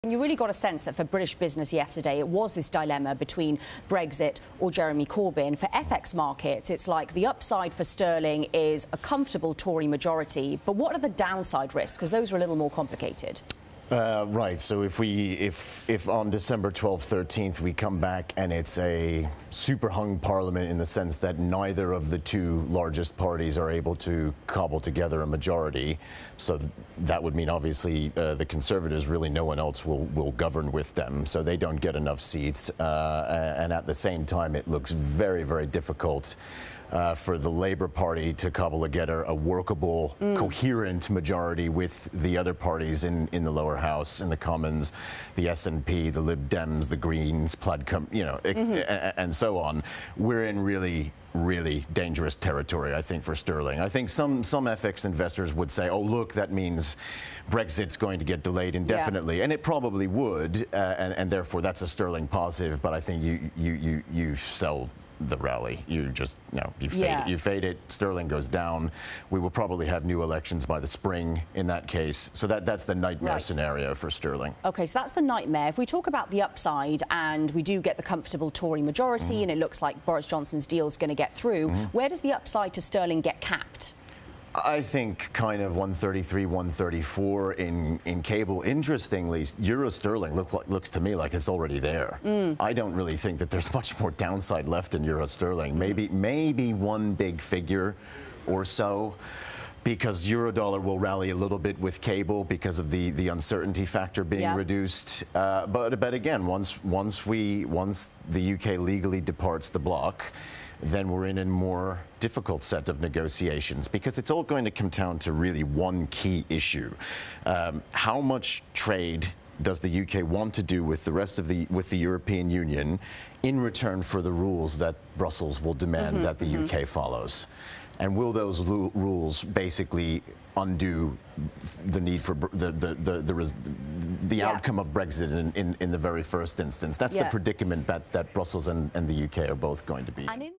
You really got a sense that for British business yesterday, it was this dilemma between Brexit or Jeremy Corbyn. For FX markets, it's like the upside for sterling is a comfortable Tory majority. But what are the downside risks? Because those are a little more complicated. Right. So if on December 12th, 13th, we come back and it's a super hung parliament in the sense that neither of the two largest parties are able to cobble together a majority, so that would mean obviously the Conservatives, really no one else will govern with them, so they don't get enough seats. And at the same time, it looks very, very difficult for the Labour Party to cobble together a workable, coherent majority with the other parties in the lower house, in the Commons, the SNP, the Lib Dems, the Greens, Plaid, and so on. We're in really dangerous territory, I think, for sterling. I think some FX investors would say, oh, look, that means Brexit's going to get delayed indefinitely. Yeah. And it probably would, and therefore that's a sterling positive, but I think you sell the rally. You just, you fade it, sterling goes down. We will probably have new elections by the spring in that case. So that's the nightmare scenario for sterling. Okay, so that's the nightmare. If we talk about the upside and we do get the comfortable Tory majority and it looks like Boris Johnson's deal is going to get through, where does the upside to sterling get capped? I think kind of 133, 134 in cable. Interestingly, euro sterling looks to me like it's already there. I don't really think that there's much more downside left in euro sterling. Maybe one big figure or so, because euro dollar will rally a little bit with cable because of the uncertainty factor being reduced. But again, once the UK legally departs the bloc, then we're in a more difficult set of negotiations, because it's all going to come down to really one key issue. How much trade does the UK want to do with the rest of the European Union in return for the rules that Brussels will demand that the UK follows? And will those rules basically undo the need for the outcome of Brexit in the very first instance? That's the predicament that Brussels and the UK are both going to be in.